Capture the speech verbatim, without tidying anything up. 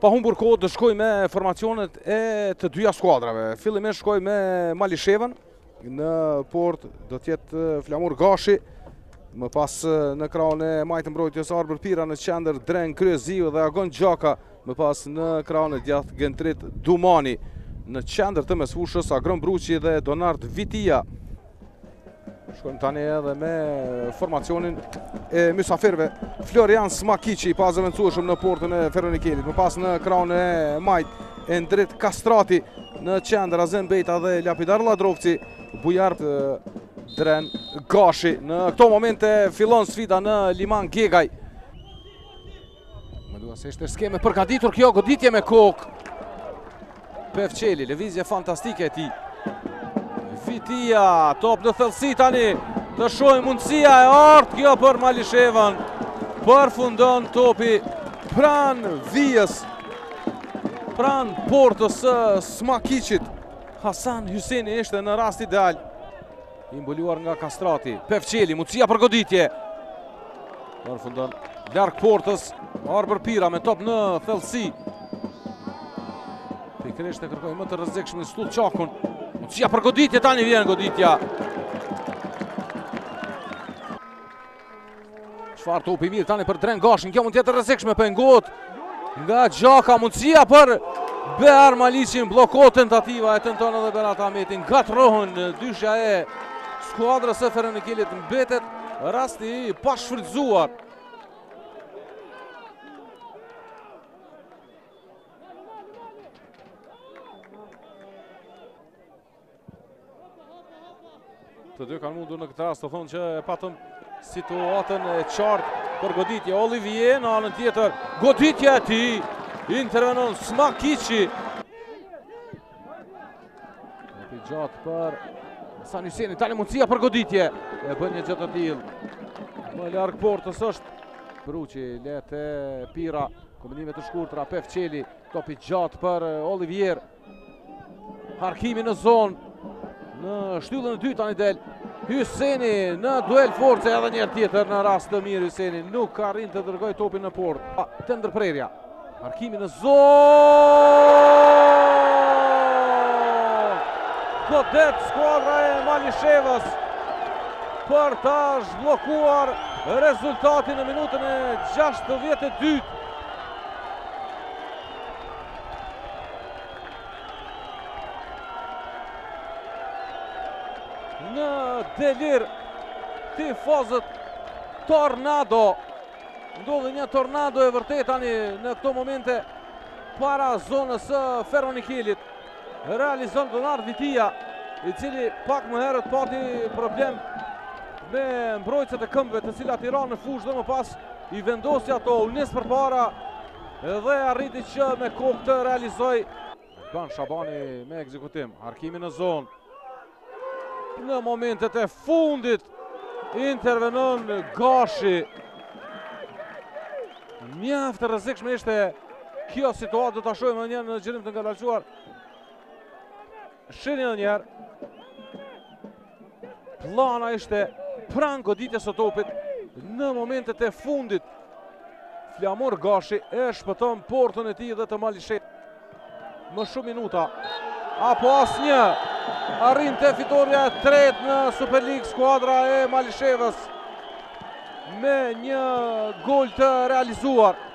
pa humbur kohë do shkoj me formacionet e të dyja skuadrave. Fillimisht shkoj me Malishevën, në port do tjetë Flamur Gashi, më pas në krahun e majtë mbrojtjes Arbër Pira, në qendër Dren Kryeziu dhe Agon Gjaka, më pas në krahun e djathtë Gentrit Dumani, në qendër të mesfushës Agron Bruqi dhe Donard Vitia. Shkojmë tani edhe me formacionin e mysafirve. Florian Smakici, pa zëvendësueshëm në portën e Feronikelit. Më pas në krahun e majt Endrit Kastrati, në qendër Azen Bejta dhe Lapidar Ladrovci. Bujar Dren Gashi. Në këto momente fillon sfida në Liman Gegaj. Më duhet se ishte skeme përgatitur kjo, goditje me kokë. Pevçeli, lëvizje fantastike e tij. Vitia, top në thellësi tani, të shohim mundësia e artë kjo për Malishevën, përfundon topi pran vijës, pran portës së Smakicit. Hasan Hyseni ishte në rast ideal, imbuluar nga Kastrati. Pevçeli, mundësia për goditje, përfundon larg portës, Arbër Pira me top në thellësi. Pikërisht e kërkoi më të rrezikshëm Stull Çakun. Mundësia për goditje, tani vjen goditja. Çfarë topi mirë tani për Dren Gashin, kjo mund tjetë rrezikshme, pengohet nga Gjaka, mundësia për Behar Malicin, bllokohet tentativa e tenton edhe Berat Ahmetin, gatrohen dyshja e skuadrës së Feronikelit, mbetet rasti i pashfrytzuar. Të dy kanë mundur në këtë rast të thonë që patëm situatën e qartë për goditje. Olivier në anën tjetër, goditje e tij, intervenon Smakici. Në gjatë për Hasan Hyseni, tani mundësia për goditje. E bën një gjë të tillë. Më larg portës është Bruqi, let e Pira, kombinime të shkurtra, Pevçeli, topi gjatë për Olivier. Harkimi në zonë. Në shtyllën e dytë tani del Hyseni në duel force, edhe një tjetër në rast të mirë. Hyseni nuk arrin të dërgoj topin në port. Të ndërprerja, markimi në zonë, godet skuadra e Malishevës për ta zhbllokuar rezultatin në minutën e gjashtëdhjetë e dytë. Në delir tifozët Tornado, ndodhi një tornado e vërtet tani në këto momente para zonës së Feronikelit. Realizon Donard Vitia, i cili pak më herët pati problem me mbrojtësit e këmbëve, të cilat i ranë në fushë dhe më pas i vendosi ato, u nis përpara dhe arriti që me kokë të realizoj. Ban Shabani me ekzekutim, harkimi në zonë. Në momentet e fundit intervenon Gashi. Mjaft e rrezikshme ishte kjo situatë, do ta shohim edhe një herë në gjirim të ngadalësuar. Shihni edhe një herë. Plana ishte pranë goditjes së topit në momentet e fundit. Flamur Gashi e shpëton portën e tij dhe të Malishevës. Më shumë minuta apo asnjë. Arrin të fitoria e tretë në Super League skuadra e Malishevës me një gol të realizuar.